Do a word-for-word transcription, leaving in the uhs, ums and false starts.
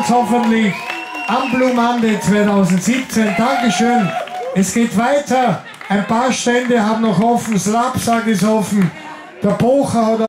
hoffentlich am Blue Monday zweitausendsiebzehn. Dankeschön. Es geht weiter. Ein paar Stände haben noch offen. Slapsack ist offen. Der Pocher hat